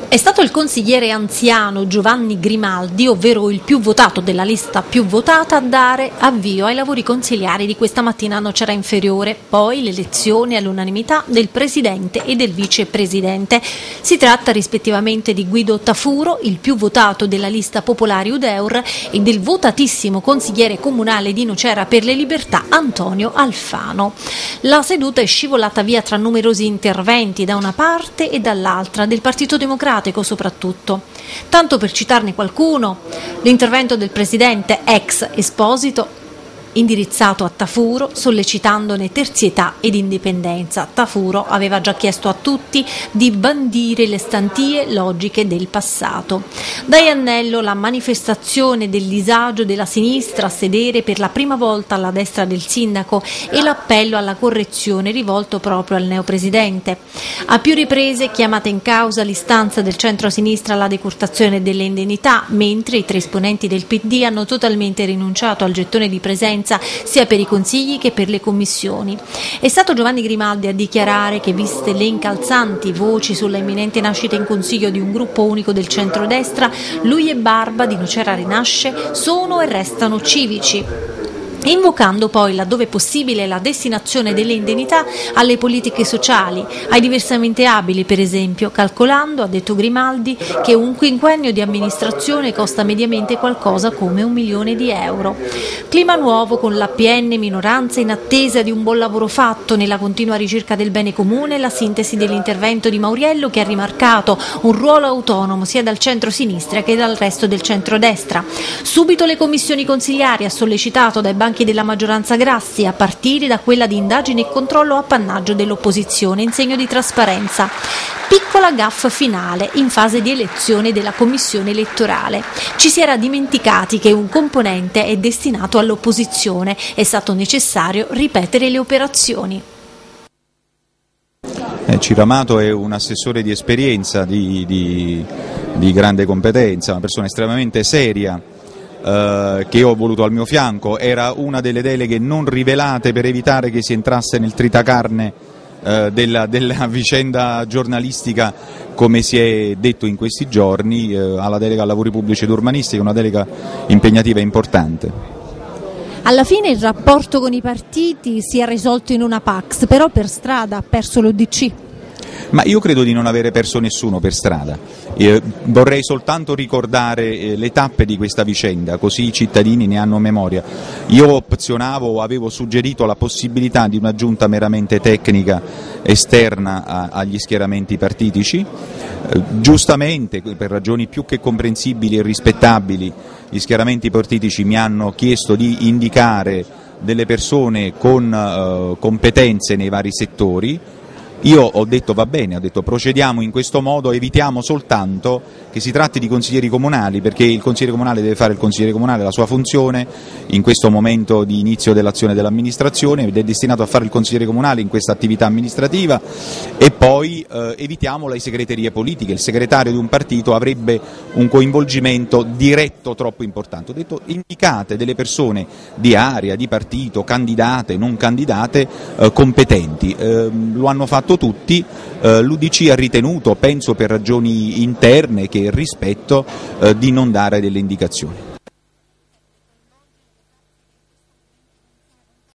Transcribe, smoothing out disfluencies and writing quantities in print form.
È stato il consigliere anziano Giovanni Grimaldi, ovvero il più votato della lista più votata, a dare avvio ai lavori consiliari di questa mattina a Nocera Inferiore, poi l'elezione all'unanimità del presidente e del vicepresidente. Si tratta rispettivamente di Guido Tafuro, il più votato della lista Popolari Udeur, e del votatissimo consigliere comunale di Nocera per le Libertà Antonio Alfano. La seduta è scivolata via tra numerosi interventi da una parte e dall'altra del Partito Democratico soprattutto. Tanto per citarne qualcuno, l'intervento del presidente ex Esposito indirizzato a Tafuro, sollecitandone terzietà ed indipendenza. Tafuro aveva già chiesto a tutti di bandire le stantie logiche del passato. Da Iannello la manifestazione del disagio della sinistra a sedere per la prima volta alla destra del sindaco e l'appello alla correzione rivolto proprio al neopresidente. A più riprese chiamata in causa l'istanza del centro-sinistra alla decurtazione delle indennità, mentre i tre esponenti del PD hanno totalmente rinunciato al gettone di presenza sia per i consigli che per le commissioni. È stato Giovanni Grimaldi a dichiarare che, viste le incalzanti voci sulla imminente nascita in consiglio di un gruppo unico del centrodestra, lui e Barba di Nocera Rinasce sono e restano civici, invocando poi, laddove possibile, la destinazione delle indennità alle politiche sociali, ai diversamente abili per esempio, calcolando, ha detto Grimaldi, che un quinquennio di amministrazione costa mediamente qualcosa come 1 milione di euro. Clima nuovo con l'APN minoranza in attesa di un buon lavoro fatto nella continua ricerca del bene comune, la sintesi dell'intervento di Mauriello, che ha rimarcato un ruolo autonomo sia dal centro-sinistra che dal resto del centrodestra. Subito le commissioni consiliari, ha sollecitato dai banchi della maggioranza Grassi, a partire da quella di indagine e controllo appannaggio dell'opposizione in segno di trasparenza. Piccola gaffa finale in fase di elezione della commissione elettorale. Ci si era dimenticati che un componente è destinato all'opposizione, è stato necessario ripetere le operazioni. Ciramato è un assessore di esperienza, di grande competenza, una persona estremamente seria, che ho voluto al mio fianco. Era una delle deleghe non rivelate per evitare che si entrasse nel tritacarne della vicenda giornalistica, come si è detto in questi giorni, alla delega ai lavori pubblici ed urbanistica, una delega impegnativa e importante. Alla fine il rapporto con i partiti si è risolto in una Pax, però per strada ha perso l'UDC. Ma io credo di non avere perso nessuno per strada. Vorrei soltanto ricordare le tappe di questa vicenda, così i cittadini ne hanno memoria. Io opzionavo, avevo suggerito la possibilità di una giunta meramente tecnica esterna agli schieramenti partitici. Giustamente, per ragioni più che comprensibili e rispettabili, gli schieramenti partitici mi hanno chiesto di indicare delle persone con competenze nei vari settori. Io ho detto va bene, ho detto procediamo in questo modo, evitiamo soltanto che si tratti di consiglieri comunali, perché il consigliere comunale deve fare il consigliere comunale, la sua funzione in questo momento di inizio dell'azione dell'amministrazione, ed è destinato a fare il consigliere comunale in questa attività amministrativa, e poi evitiamo le segreterie politiche. Il segretario di un partito avrebbe un coinvolgimento diretto troppo importante. Ho detto indicate delle persone di area, di partito, candidate, non candidate, competenti. Lo hanno fatto tutti, l'UDC ha ritenuto, penso per ragioni interne che rispetto, di non dare delle indicazioni.